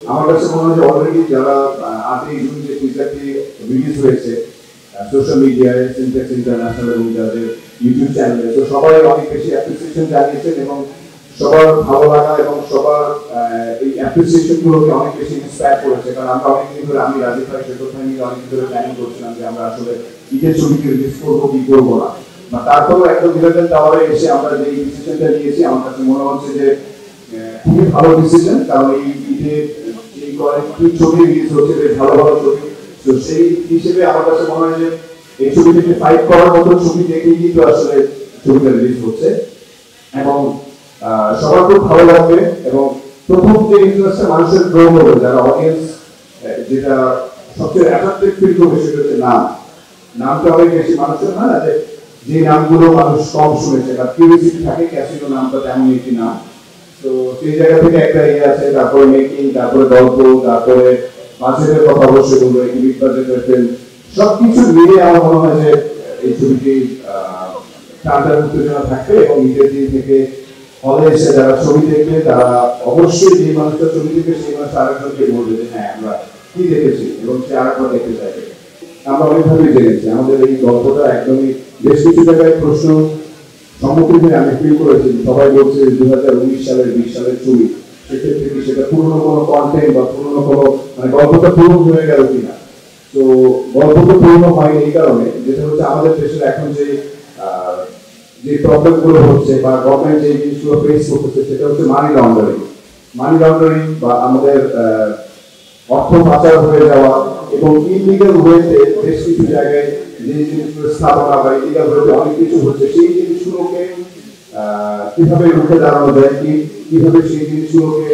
আমার কাছে মনে হয় যে অলরেডি যারা 8ই জুন যে টিজারটি রিলিজ হয়েছে সোশ্যাল মিডিয়ায়, সিনটেক্স ইন্টারন্যাশনাল এবং যাদের ইউটিউব চ্যানেলে, তো সবাই অনেক বেশি অ্যাপ্রিসিয়েশন জানিয়েছেন এবং সবার ভালো লাগা এবং সবার এই অ্যাপ্রিসিয়েশন গুলোকে অনেক বেশি ইন্সপায়ার করেছে। কারণ আমরা অনেকদিন ধরে, আমি রাজীব ভাই সেতু ভাই মিলে অনেকদিন ধরে প্ল্যানিং করছিলাম যে আমরা আসলে ঈদের ছবিকে রিলিজ করবো কি করবো না, বা তারপরেও একদম ডিভাইডেড টাওয়ারে এসে আমরা যে ডিসিশনটা নিয়েছি আমার কাছে মনে হচ্ছে যে খুবই ভালো ডিসিশন। কারণ এই ঈদে এই কয়েকটি ছবি রিলিজ হচ্ছে, বেশ ভালো ভালো ছবি, তো সেই হিসেবে আমার কাছে মনে হয় যে এই ছবিটিকে ফাইট করার মতো ছবি দেখেই কিন্তু আসলে ছবিটা রিলিজ হচ্ছে এবং সবার খুব ভালো লাগবে। এবং প্রথম যে ইন্টারেস্টটা মানুষের গ্রো হবে, যারা অডিয়েন্স, যেটা সবচেয়ে অ্যাট্রাক্টিভ ফিল করবে সেটা হচ্ছে নামটা অনেক বেশি মানুষের হয় না, যে নামগুলো মানুষ কম শুনেছে বা কিউরিওসিটি থাকে, ক্যাসিনো নামটা তেমন একটি নাম, তো সেই জায়গা থেকে একটা ইয়ে আছে। তারপরে মেকিং, তারপরে গল্প, তারপরে বাজেটের কথা অবশ্যই বলবো, একটি বিগ বাজেটের ফিল্ম, সবকিছু মিলে আমার মনে হয় যে এই ছবিটি টানটার উত্তেজনা থাকবে এবং ঈদের দিন থেকে হলে এসে যারা ছবি দেখবে তারা অবশ্যই যে মানুষটা ছবি দেখবে সেই মানুষ আরেকজনকে বলবে যে হ্যাঁ আমরা কি দেখেছি এবং সে আরেকবার দেখতে চাইবে। আমরা অনেকভাবেই জেনেছি আমাদের এই গল্পটা একদমই বেশ কিছু জায়গায় প্রশ্ন সম্মুখীন হয়ে আমি ফিল করেছি। সবাই বলছে 2019 সালের 20 সালের ছবি, সেক্ষেত্রে কি সেটা পুরোনো কোনো কন্টেন্ট বা পুরোনো কোনো মানে গল্পটা পুরনো হয়ে গেল কিনা। তো গল্প তো পুরোনো হয়নি এই কারণে, যেটা হচ্ছে আমাদের দেশের এখন যে প্রবলেম গুলো হচ্ছে বা গভর্নমেন্ট যে জিনিসগুলো ফেস করতেছে সেটা হচ্ছে মানি লন্ডারিং বা আমাদের অর্থ পাচার হয়ে যাওয়া এবং ইলিগাল ওয়েতে বেশ কিছু জায়গায় যে জিনিসগুলো স্থাপনা বা ইলিগাল ওয়েতে অনেক কিছু হচ্ছে, সেই জিনিসগুলোকে কিভাবে রুখে দাঁড়ানো যায়, কিভাবে সেই জিনিসগুলোকে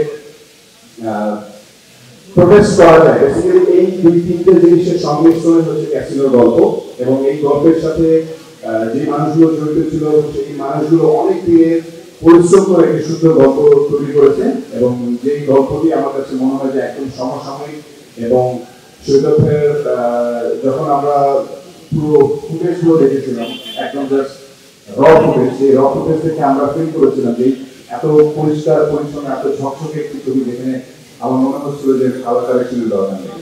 প্রোটেস্ট করা যায়। বেসিক্যালি এই দুই তিনটে জিনিসের সংমিশ্রণে হচ্ছে ক্যাসিনোর গল্প এবং এই গল্পের সাথে যে মানুষগুলো জড়িত ছিল সেই মানুষগুলো অনেক দিনের পরিশ্রম করে একটি সুন্দর গল্প তৈরি করেছে এবং যেই গল্পটি আমার কাছে মনে হয় যে একদম সমসাময়িক এবং সৈকতের যখন আমরা পুরো ফুটেজগুলো দেখেছিলাম একদম জাস্ট র ফুটেজ, সেই র ফুটেজ থেকে আমরা ফিল করেছিলাম যে এত পরিষ্কার পরিচ্ছন্ন এত ঝকঝকে একটি ছবি যেখানে আমার মনে হচ্ছিল যে খাওয়া কালেকশনের দরকার নেই।